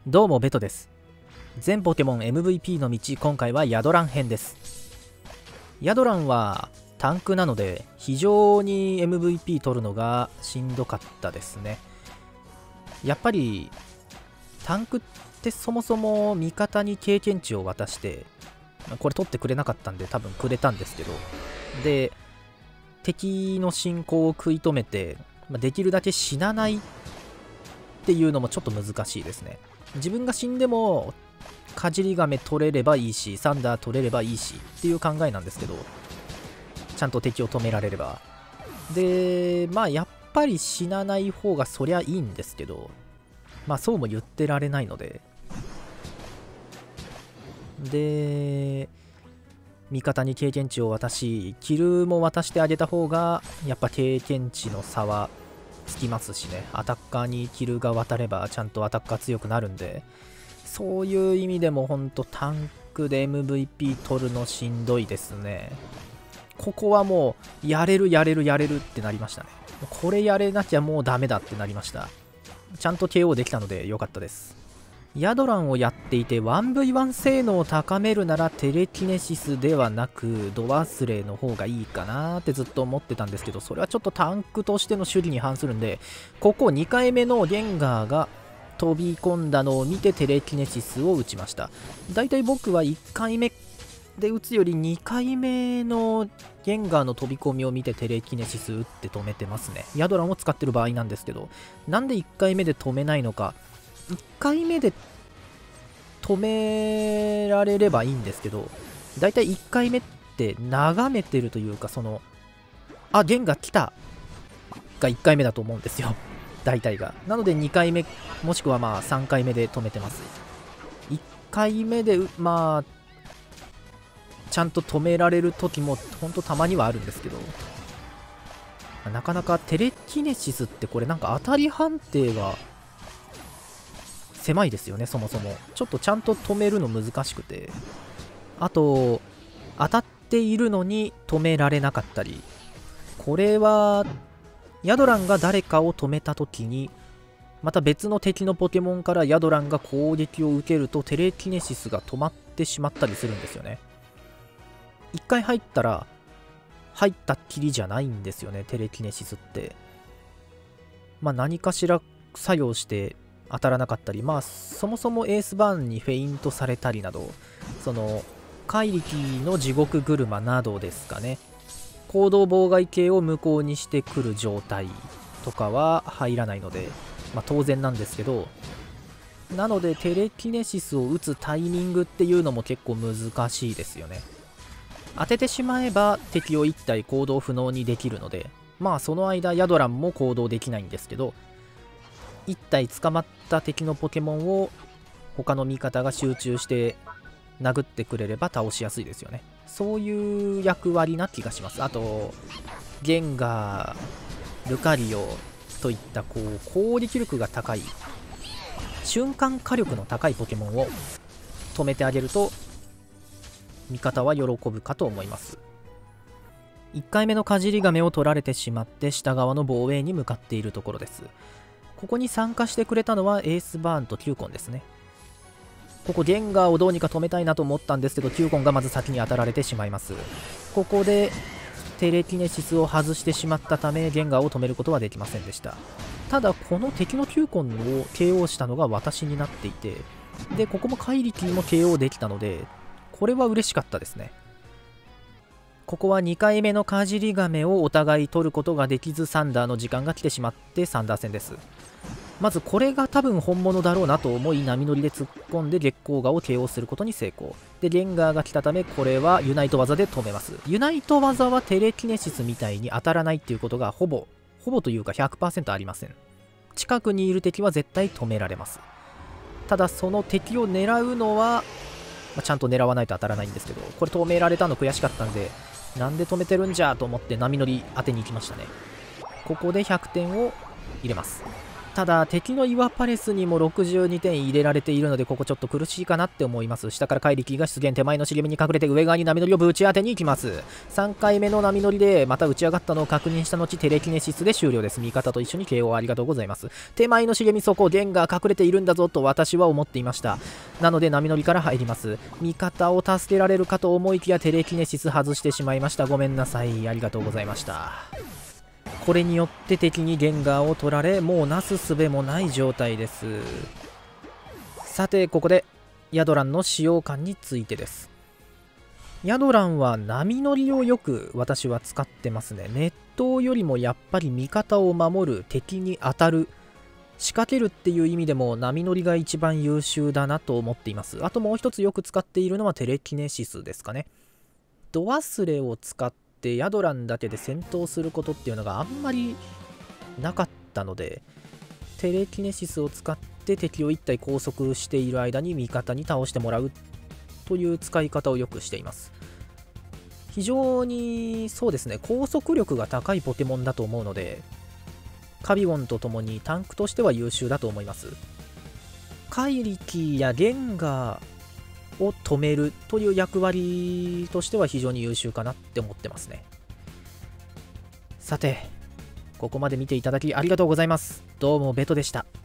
どうもベトです。全ポケモン MVP の道、今回はヤドラン編です。ヤドランはタンクなので非常に MVP 取るのがしんどかったですね。やっぱりタンクってそもそも味方に経験値を渡して、これ取ってくれなかったんで多分くれたんですけど、で敵の進行を食い止めてできるだけ死なないっていうのもちょっと難しいですね。自分が死んでもかじり亀取れればいいし、サンダー取れればいいしっていう考えなんですけど、ちゃんと敵を止められれば。でやっぱり死なない方がそりゃいいんですけど、そうも言ってられないので、味方に経験値を渡し、キルも渡してあげた方がやっぱ経験値の差はつきますしね。アタッカーにキルが渡ればちゃんとアタッカー強くなるんで、そういう意味でもほんとタンクで MVP 取るのしんどいですね。ここはもうやれるってなりましたね。これやれなきゃもうダメだってなりました。ちゃんと KO できたので良かったです。ヤドランをやっていて 1v1 性能を高めるならテレキネシスではなくド忘れの方がいいかなってずっと思ってたんですけど、それはちょっとタンクとしての主義に反するんで、ここ2回目のゲンガーが飛び込んだのを見てテレキネシスを打ちました。だいたい僕は1回目で打つより2回目のゲンガーの飛び込みを見てテレキネシス打って止めてますね。ヤドランを使ってる場合なんですけど、なんで1回目で止めないのか。1回目で止められればいいんですけど、だいたい1回目って眺めてるというか、ゲンが来たが1回目だと思うんですよ。大体が。なので2回目、もしくは3回目で止めてます。1回目で、ちゃんと止められる時もほんとたまにはあるんですけど、なかなかテレキネシスってこれなんか当たり判定が狭いですよね。そもそもちょっとちゃんと止めるの難しくて、あと当たっているのに止められなかったり、これはヤドランが誰かを止めた時にまた別の敵のポケモンからヤドランが攻撃を受けるとテレキネシスが止まってしまったりするんですよね。一回入ったら入ったっきりじゃないんですよね、テレキネシスって。何かしら作用して当たらなかったり、そもそもエースバーンにフェイントされたりなど、怪力の地獄車などですかね、行動妨害系を無効にしてくる状態とかは入らないので、当然なんですけど、なのでテレキネシスを打つタイミングっていうのも結構難しいですよね。当ててしまえば敵を1体行動不能にできるので、その間ヤドランも行動できないんですけど、1体捕まった敵のポケモンを他の味方が集中して殴ってくれれば倒しやすいですよね。そういう役割な気がします。あとゲンガー、ルカリオといった攻撃力が高い瞬間火力の高いポケモンを止めてあげると味方は喜ぶかと思います。1回目のかじり亀を取られてしまって下側の防衛に向かっているところです。ここに参加してくれたのはエースバーンとキューコンですね。ここゲンガーをどうにか止めたいなと思ったんですけど、キューコンがまず先に当たられてしまいます。ここでテレキネシスを外してしまったためゲンガーを止めることはできませんでした。ただこの敵のキューコンを KO したのが私になっていて、でここも怪力にも KO できたので、これは嬉しかったですね。ここは2回目のかじり亀をお互い取ることができず、サンダーの時間が来てしまってサンダー戦です。まずこれが多分本物だろうなと思い波乗りで突っ込んで月光河を KO することに成功で、ゲンガーが来たためこれはユナイト技で止めます。ユナイト技はテレキネシスみたいに当たらないっていうことがほぼというか 100% ありません。近くにいる敵は絶対止められます。ただその敵を狙うのは、ちゃんと狙わないと当たらないんですけど、これ止められたの悔しかったんで、なんで止めてるんじゃと思って波乗り当てに行きましたね。ここで100点を入れます。 ただ敵の岩パレスにも62点入れられているので、ここちょっと苦しいかなって思います。下から怪力が出現、手前の茂みに隠れて上側に波乗りをぶち当てに行きます。3回目の波乗りでまた打ち上がったのを確認した後、テレキネシスで終了です。味方と一緒に KO ありがとうございます。手前の茂み、そこゲンが隠れているんだぞと私は思っていました。なので波乗りから入ります。味方を助けられるかと思いきやテレキネシス外してしまいました。ごめんなさい、ありがとうございました。これによって敵にゲンガーを取られ、もうなすすべもない状態です。さてここでヤドランの使用感についてです。ヤドランは波乗りをよく私は使ってますね。熱湯よりもやっぱり味方を守る、敵に当たる、仕掛けるっていう意味でも波乗りが一番優秀だなと思っています。あともう一つよく使っているのはテレキネシスですかね。ド忘れを使ってヤドランだけで戦闘することっていうのがあんまりなかったので、テレキネシスを使って敵を1体拘束している間に味方に倒してもらうという使い方をよくしています。非常にそうですね、拘束力が高いポケモンだと思うので、カビゴンとともにタンクとしては優秀だと思います。怪力やゲンガーを止めるという役割としては非常に優秀かなって思ってますね。さてここまで見ていただきありがとうございます。どうもベトでした。